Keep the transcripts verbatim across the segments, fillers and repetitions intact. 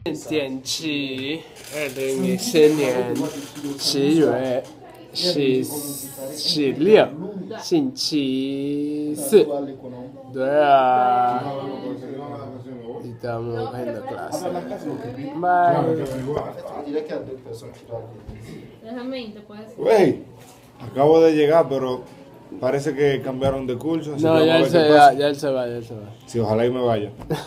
天气二零一四年十月十十六，星期四。对啊。Estamos cogiendo clase. Bye. Wey, acabo de llegar, pero parece que cambiaron de curso. Así No, que ya él, vamos a ver se qué va, pasa. ya él se va, ya él se va. Sí, ojalá y me vaya.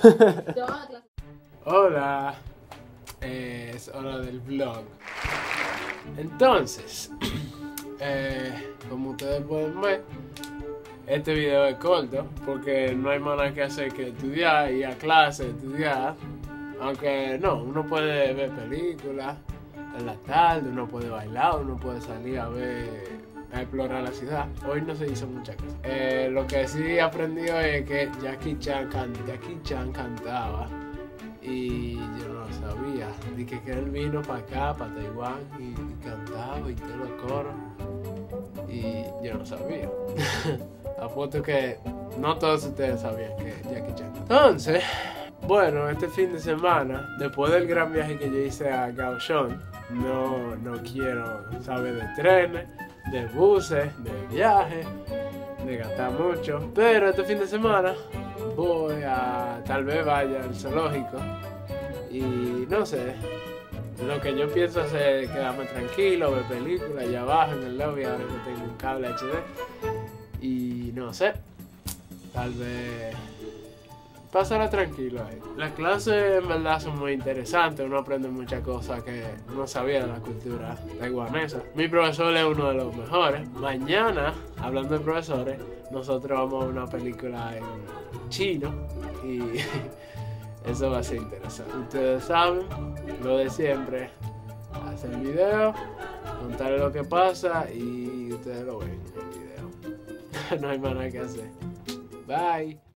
Hola, eh, es hora del vlog. Entonces, eh, como ustedes pueden ver, este video es corto porque no hay más nada que hacer que estudiar, ir a clase, estudiar. Aunque no, uno puede ver películas en la tarde, uno puede bailar, uno puede salir a ver, a explorar la ciudad. Hoy no se hizo muchas cosas. Eh, lo que sí he aprendido es que Jackie Chan, can, Jackie Chan cantaba y yo no lo sabía. Dije que él vino para acá, para Taiwán y, y cantaba y todos los coros y yo no sabía. Apuesto que no todos ustedes sabían que Jackie Chan. Entonces, bueno, este fin de semana, después del gran viaje que yo hice a Kaohsiung, no, no quiero saber de trenes, de buses, de viajes, de gastar mucho. Pero este fin de semana voy a, tal vez vaya al zoológico y no sé, lo que yo pienso hacer es quedarme tranquilo, ver películas allá abajo en el lobby ahora que tengo un cable H D y no sé, tal vez pasará tranquilo ahí. Las clases en verdad son muy interesantes, uno aprende muchas cosas que no sabía de la cultura taiwanesa. Mi profesor es uno de los mejores. Mañana, hablando de profesores, nosotros vamos a una película en chino y eso va a ser interesante. Ustedes saben, lo de siempre, hacer video, contarles lo que pasa y ustedes lo ven en el video. No hay más nada que hacer. Bye.